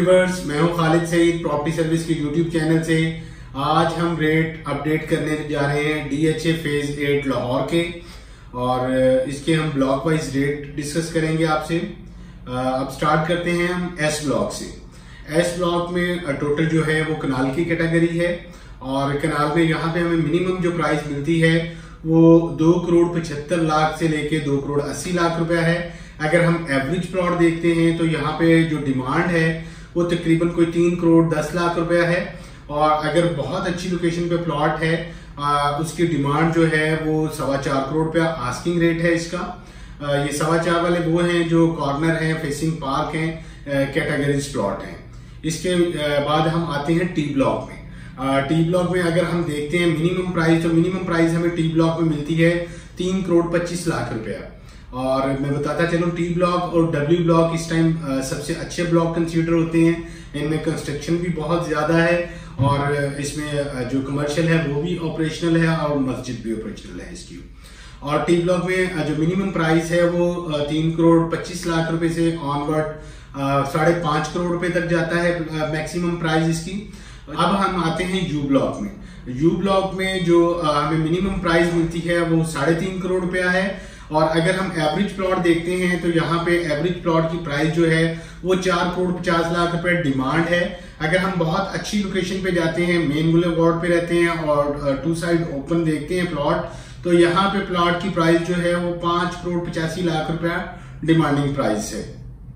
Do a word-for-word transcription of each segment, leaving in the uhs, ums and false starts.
Viewers, मैं हूं Khalid Saeed property service के यूट्यूब चैनल से। आज हम रेट अपडेट करने जा रहे हैं डीएचए फेज एट लाहौर के, और इसके हम ब्लॉक वाइज रेट डिस्कस करेंगे आपसे। अब स्टार्ट करते हैं हम एस ब्लॉक से। एस ब्लॉक में टोटल जो है वो कनाल की कैटेगरी है, और कनाल में यहाँ पे हमें मिनिमम जो प्राइस मिलती है वो दो करोड़ पचहत्तर लाख से लेके दो करोड़ अस्सी लाख रुपया है। अगर हम एवरेज प्लॉट देखते हैं तो यहाँ पे जो डिमांड है वो तकरीबन कोई तीन करोड़ दस लाख रुपया है, और अगर बहुत अच्छी लोकेशन पे प्लॉट है आ, उसकी डिमांड जो है वो सवा चार करोड़ रुपया आस्किंग रेट है इसका। आ, ये सवा चार वाले वो हैं जो कॉर्नर हैं, फेसिंग पार्क हैं, कैटेगरीज प्लॉट हैं। इसके बाद हम आते हैं टी ब्लॉक में। टी ब्लॉक में अगर हम देखते हैं मिनिमम प्राइस, तो मिनिमम प्राइस हमें टी ब्लॉक में मिलती है तीन करोड़ पच्चीस लाख रुपया। और मैं बताता चलूं, टी ब्लॉक और डब्ल्यू ब्लॉक इस टाइम सबसे अच्छे ब्लॉक कंसीडर होते हैं। इनमें कंस्ट्रक्शन भी बहुत ज्यादा है, और इसमें जो कमर्शियल है वो भी ऑपरेशनल है, और मस्जिद भी ऑपरेशनल है इसकी। और टी ब्लॉक में जो मिनिमम प्राइस है वो तीन करोड़ पच्चीस लाख रुपए से ऑनवर्ड साढ़े पांच करोड़ रुपए तक जाता है मैक्सिमम प्राइस इसकी। अब हम आते हैं यू ब्लॉक में। यू ब्लॉक में जो हमें मिनिमम प्राइस मिलती है वो साढ़े तीन करोड़ रुपया है, और अगर हम एवरेज प्लॉट देखते हैं तो यहाँ पे एवरेज प्लॉट की प्राइस जो है वो चार करोड़ पचास लाख रुपए डिमांड है। अगर हम बहुत अच्छी लोकेशन पे जाते हैं, मेन बुलेवार्ड पे रहते हैं और टू साइड ओपन देखते हैं प्लॉट, तो यहाँ पे प्लॉट की प्राइस जो है वो पांच करोड़ पचासी लाख रुपया डिमांडिंग प्राइस है।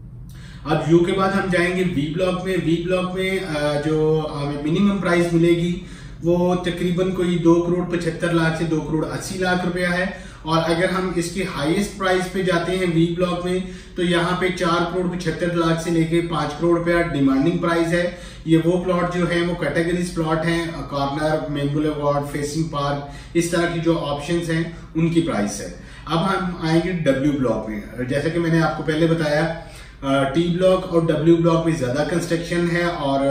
अब यू के बाद हम जाएंगे वी ब्लॉक में। वी ब्लॉक में जो हमें मिनिमम प्राइस मिलेगी वो तकरीबन कोई दो करोड़ पचहत्तर लाख से दो करोड़ अस्सी लाख रुपया है। और अगर हम इसकी हाईएस्ट प्राइस पे जाते हैं वी ब्लॉक में, तो यहाँ पे चार करोड़ पचहत्तर लाख से लेके पांच करोड़ रुपया डिमांडिंग प्राइस है। ये वो प्लॉट जो है वो कैटेगरीज प्लॉट हैं, corner, main boulevard, facing park, इस तरह की जो ऑप्शंस हैं उनकी प्राइस है। अब हम आएंगे डब्ल्यू ब्लॉक में। जैसा कि मैंने आपको पहले बताया, टी ब्लॉक और डब्ल्यू ब्लॉक में ज्यादा कंस्ट्रक्शन है,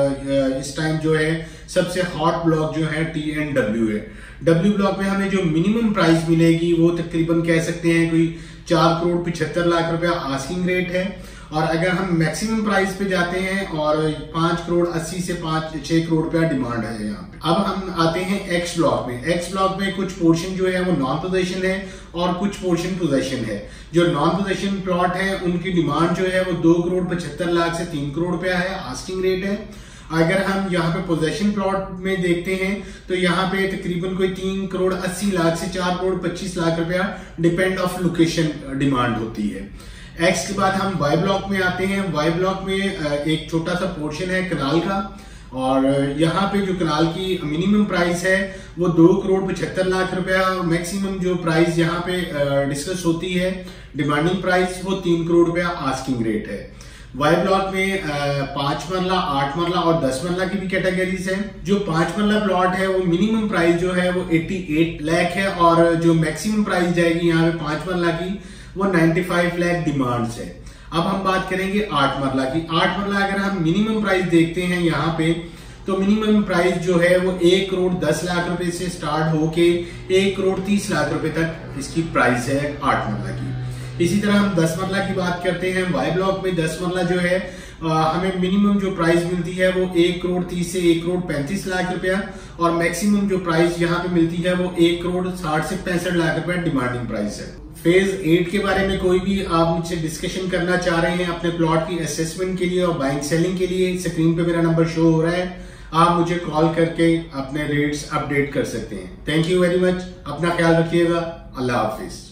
और इस टाइम जो है सबसे हॉट ब्लॉक जो है टी एंड डब्ल्यू है। डब्ल्यू ब्लॉक में हमें जो मिनिमम प्राइस मिलेगी वो तकरीबन कह सकते हैं कोई चार करोड़ पिछहत्तर लाख रुपया आस्किंग रेट है। और अगर हम मैक्सिमम प्राइस पे जाते हैं और पांच करोड़ अस्सी से पांच छह करोड़ रुपया डिमांड है यहाँ पे। अब हम आते हैं एक्स ब्लॉक में। एक्स ब्लॉक में कुछ पोर्शन जो है वो नॉन पोजेशन है और कुछ पोर्शन पोजेशन है। जो नॉन पोजेशन प्लॉट है उनकी डिमांड जो है वो दो करोड़ पचहत्तर लाख से तीन करोड़ रुपया है, आस्किंग रेट है। अगर हम यहाँ पे पोजेशन प्लॉट में देखते हैं तो यहाँ पे तकरीबन कोई तीन करोड़ अस्सी लाख से चार करोड़ पच्चीस लाख रुपया डिपेंड ऑफ लोकेशन डिमांड होती है। एक्स के बाद हम वाई ब्लॉक में आते हैं। वाई ब्लॉक में एक छोटा सा पोर्शन है कनाल का, और यहाँ पे जो कनाल की मिनिमम प्राइस है वो दो करोड़ पचहत्तर लाख रुपया, और मैक्सिमम जो प्राइस यहाँ पे डिस्कस होती है डिमांडिंग प्राइस वो तीन करोड़ रुपया आस्किंग रेट है। वाई ब्लॉक में पांच मरला, आठ मरला और दस मरला की भी कैटेगरीज हैं। जो पांच मरला प्लॉट है वो मिनिमम प्राइस जो है वो अठासी लाख है, और जो मैक्सिमम प्राइस जाएगी यहाँ पे पांच मरला की वो पचानवे लाख डिमांड्स है। अब हम बात करेंगे आठ मरला की। आठ मरला अगर हम मिनिमम प्राइस देखते हैं यहाँ पे, तो मिनिमम प्राइस जो है वो एक करोड़ दस लाख रुपए से स्टार्ट होके एक करोड़ तीस लाख रुपए तक इसकी प्राइस है आठ मरला की। इसी तरह हम दस मरला की बात करते हैं। वाई ब्लॉक में दस मरला जो है आ, हमें मिनिमम जो प्राइस मिलती है वो एक करोड़ तीस से एक करोड़ पैंतीस लाख रुपया, और मैक्सिमम जो प्राइस यहाँ पे मिलती है वो एक करोड़ साठ से पैंसठ लाख रुपया डिमांडिंग प्राइस है। फेज एट के बारे में कोई भी आप मुझसे डिस्कशन करना चाह रहे हैं अपने प्लॉट की असेसमेंट के लिए और बाइंग सेलिंग के लिए, स्क्रीन पे मेरा नंबर शो हो रहा है, आप मुझे कॉल करके अपने रेट्स अपडेट कर सकते हैं। Thank you very much. अपना ख्याल रखिएगा। अल्लाह हाफिज।